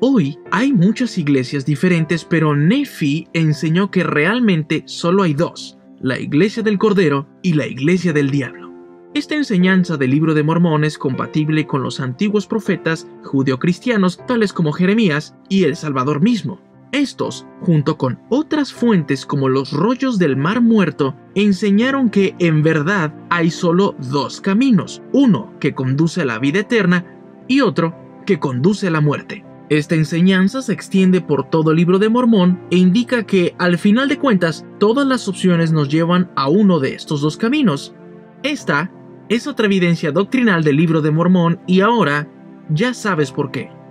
Hoy hay muchas iglesias diferentes, pero Nephi enseñó que realmente solo hay dos: la iglesia del Cordero y la iglesia del diablo. Esta enseñanza del Libro de Mormón es compatible con los antiguos profetas judeocristianos tales como Jeremías y el Salvador mismo. Estos, junto con otras fuentes como los rollos del Mar Muerto, enseñaron que en verdad hay solo dos caminos: uno que conduce a la vida eterna y otro que conduce a la muerte. Esta enseñanza se extiende por todo el Libro de Mormón e indica que, al final de cuentas, todas las opciones nos llevan a uno de estos dos caminos. Esta es otra evidencia doctrinal del Libro de Mormón y ahora ya sabes por qué.